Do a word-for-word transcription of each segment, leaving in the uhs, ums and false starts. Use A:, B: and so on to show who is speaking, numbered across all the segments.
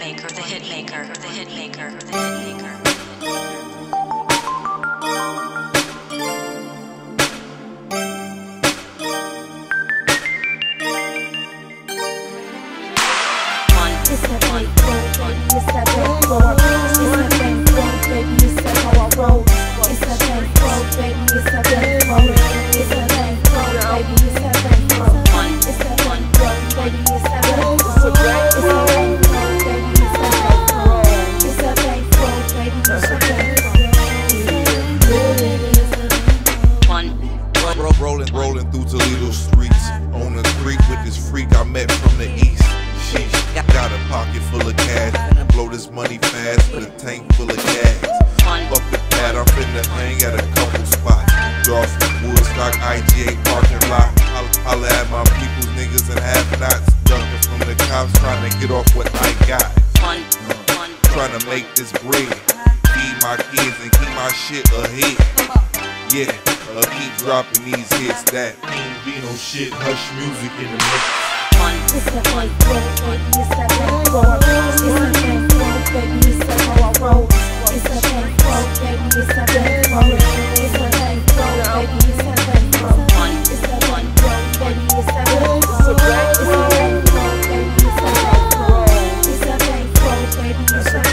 A: maker, the hit maker, the hit maker, the hit maker.
B: It's that bankroll, baby, it's that bankroll. It's that bankroll, baby, it's that how I roll. It's that bankroll, baby, it's that bankroll. It's that bankroll, baby, it's that bankroll. It's that bankroll, baby, it's that bankroll. It's that bankroll, baby, it's that bankroll. It's that bankroll, baby, it's that bankroll.
A: One.
C: Rolling, rolling through Toledo streets on the creek with this freak I met from the east. Sheesh, got a pocket full of cash, blow this money fast with a tank full of gas. Fuck the pad, I'm finna hang at a couple spots. Draw from Woodstock, I G A parking lot. Holla at my people's niggas and have-nots, ducking from the cops, trying to get off what I got. Trying to make this bread, feed my kids and keep my shit ahead. Yeah, uh, keep dropping these hits, that ain't be no shit, hush music in the mix.
B: It's that bankroll, baby, it's that bankroll. It's that bankroll, baby, it's that how I roll. It's that bankroll, baby, it's that bankroll. It's that bankroll, baby, it's that bankroll. It's that bankroll, baby, it's that bankroll. It's that bankroll, baby, it's that bankroll. It's that bankroll, baby, it's that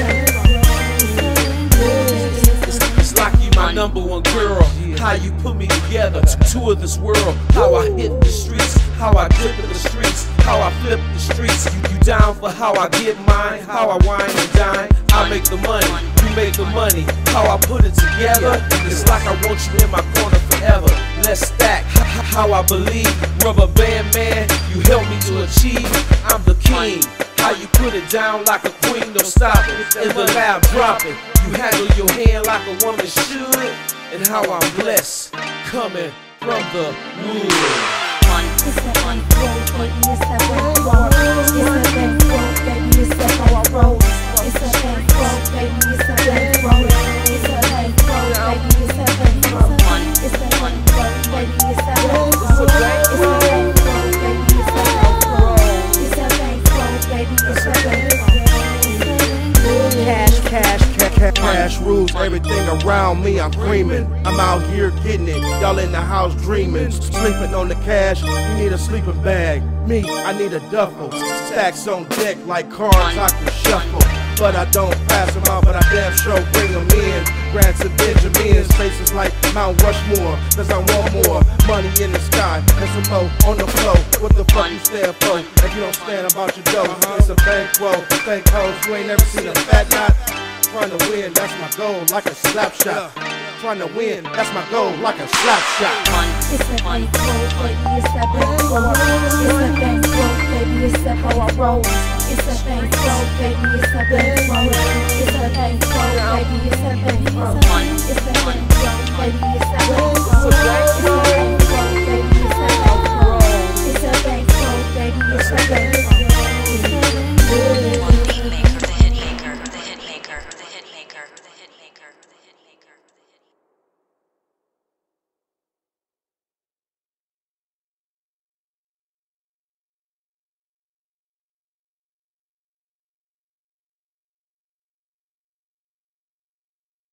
B: bankroll.
D: It's like you my number one girl. How you put me together, two of this world. How I hit the streets, how I dip in the streets, how I flip the streets. You, you down for how I get mine, how I wine and dine. I make the money, you make the money. How I put it together, it's like I want you in my corner forever. Let's stack, how I believe. Rubber band man, you help me to achieve. I'm the king. How you put it down like a queen, don't stop it. In the lab, drop it. You handle your hand like a woman should. And how I'm blessed, coming from the wood.
B: It's that bankroll, baby, it's that bankroll. It's that bankroll, baby, it's that how I roll. It's that bankroll, baby, it's that bankroll. It's that bankroll, baby, it's that bankroll. It's that bankroll, baby, it's that bankroll. It's that bankroll, baby, it's that bankroll. It's that bankroll, baby, it's that bankroll.
E: Cash, cash, cash, cash, cash rules everything around me. I'm creaming. I'm out here getting it. Y'all in the house dreaming, sleeping on the cash. You need a sleeping bag. Me, I need a duffel. Stacks on deck like cards I can shuffle. But I don't pass them out, but I damn sure bring them in. Grants and Benjamins, faces like Mount Rushmore. Cause I want more money in the sky and some more on the floor. What the fuck you stand for if you don't stand about your dough? It's a bankroll, fake hoes, you ain't never seen a fat knot. Trying to win, that's my goal, like a slap shot. Trying to win, that's my goal, like a slap shot.
B: It's that bankroll, baby, it's that bankroll. It's that bankroll, baby, it's that how I roll. It's that bankroll, baby, it's that bankroll. It's that bankroll, baby, it's that bankroll. It's that bankroll, baby, it's that bankroll.